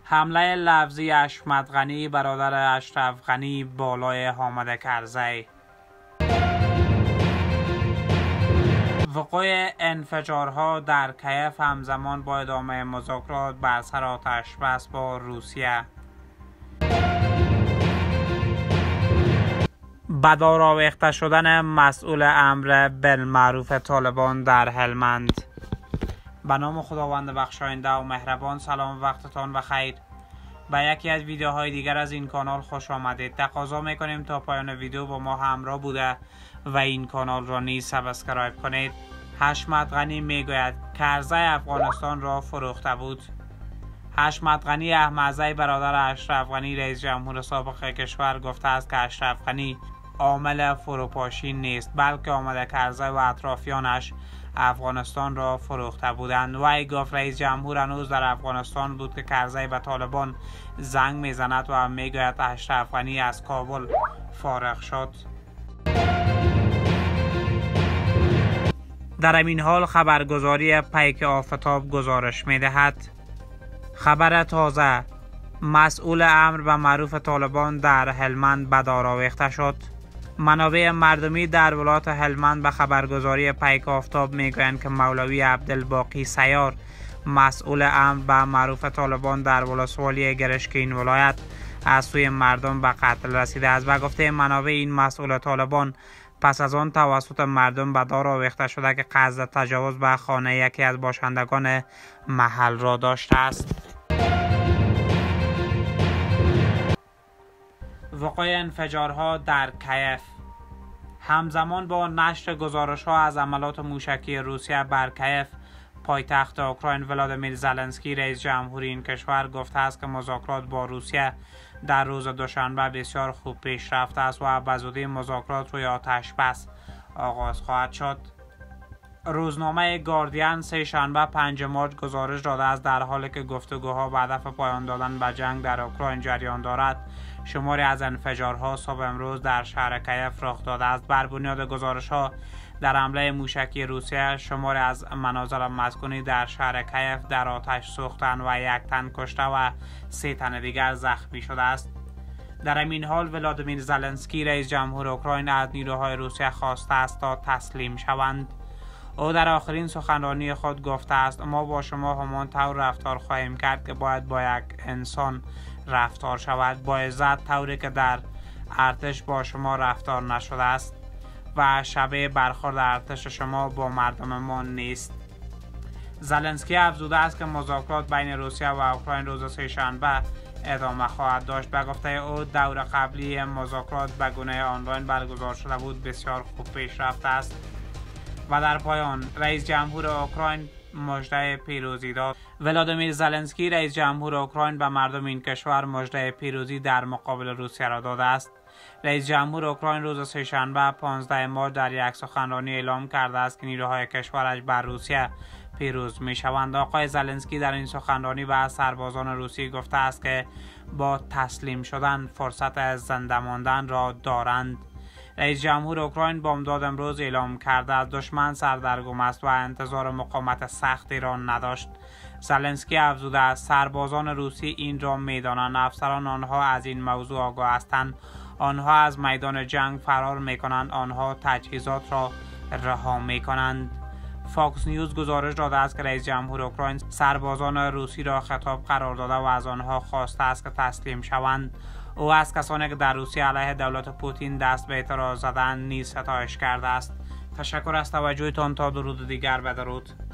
حمله لفظی حشمت غنی برادر اشرف غنی بالای حامد کرزی. وقوع انفجارها در کیف همزمان با ادامه مذاکرات بر سر آتش بس با روسیه. به دار آویخته شدن مسئول امر بالمعروف طالبان در هلمند. به نام خداوند بخشاینده و مهربان. سلام، وقتتان بخیر. به یکی از ویدیوهای دیگر از این کانال خوش آمدید. تقاضا میکنیم تا پایان ویدیو با ما همراه بوده و این کانال را نیز سابسکرایب کنید. حشمت غنی میگوید کرزی افغانستان را فروخته بود. حشمت غنی احمدزی برادر اشرف غنی رئیس جمهور سابق کشور گفته است که اشرف غنی عامل فروپاشی نیست، بلکه حامد کرزی و اطرافیانش افغانستان را فروخته بودند. وی گفت رئیس جمهور هنوز در افغانستان بود که کرزی به طالبان زنگ میزند و میگوید اشرف غنی از کابل فارغ شد. در این حال خبرگزاری پیک آفتاب گزارش میدهد خبر تازه: مسئول امر به معروف طالبان در هلمند به دار آویخته شد. منابع مردمی در ولایت هلمند به خبرگزاری پیک آفتاب میگویند که مولوی عبدالباقی سیار، مسئول امر به معروف طالبان در ولسوالی گرشک این ولایت، از سوی مردم به قتل رسیده است. و گفته منابع این مسئول طالبان پس از آن توسط مردم به دار آویخته شده که قصد تجاوز به خانه یکی از باشندگان محل را داشته است. وقوع انفجارها در کیف. همزمان با نشر گزارش‌ها از عملات موشکی روسیه بر کیف، پایتخت اوکراین، ولادیمیر زلنسکی رئیس جمهوری این کشور گفته است که مذاکرات با روسیه در روز دوشنبه بسیار خوب پیش رفته است و به زودی مذاکرات روی آتش بس آغاز خواهد شد. روزنامه گاردین سه شنبه 5 مارس گزارش داده است در حالی که گفتگوها به هدف پایان دادن به جنگ در اوکراین جریان دارد، شماری از انفجارها صبح امروز در شهر کیف رخ داده است. بر بنیاد گزارش‌ها در حمله موشکی روسیه، شماری از منازل مسکونی در شهر کیف در آتش سوختند و 1 تن کشته و 3 تن دیگر زخمی شده است. در این حال ولادیمیر زلنسکی رئیس جمهور اوکراین از نیروهای روسیه خواسته است تا تسلیم شوند. او در آخرین سخنرانی خود گفته است ما با شما همان طور رفتار خواهیم کرد که باید با یک انسان رفتار شود، با عزت، طوری که در ارتش با شما رفتار نشده است و شبیه برخورد ارتش شما با مردم ما نیست. زلنسکی افزوده است که مذاکرات بین روسیه و اوکراین روز سه‌شنبه ادامه خواهد داشت. به گفته او دور قبلی مذاکرات به گونه آنلاین برگزار شده بود، بسیار خوب پیش رفته است. و در پایان رئیس جمهور اوکراین مژده پیروزی داد. ولادیمیر زلنسکی رئیس جمهور اوکراین به مردم این کشور مژده پیروزی در مقابل روسیه را داده است. رئیس جمهور اوکراین روز سه‌شنبه 15 مارس در یک سخنرانی اعلام کرده است که نیروهای کشورش بر روسیه پیروز می شوند. آقای زلنسکی در این سخنرانی به سربازان روسی گفته است که با تسلیم شدن فرصت زنده ماندن را دارند. رئیس جمهور اوکراین بامداد امروز اعلام کرده است دشمن سردرگم است و انتظار مقاومت سختی را نداشت. زلنسکی افزوده است سربازان روسی این را میدانند، افسران آنها از این موضوع آگاه هستند، آنها از میدان جنگ فرار میکنند، آنها تجهیزات را رها میکنند. فاکس نیوز گزارش داده است که رئیس جمهور اوکراین سربازان روسی را خطاب قرار داده و از آنها خواسته است که تسلیم شوند. او از کسانی که در روسیه علیه دولت پوتین دست به اعتراض زدند نیز ستایش کرده است. تشکر از توجهتان. تا درود دیگر، بدرود.